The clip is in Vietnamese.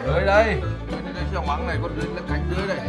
Dưới đây. Đây xẻo mắng này, con dưới là cánh dưới đây.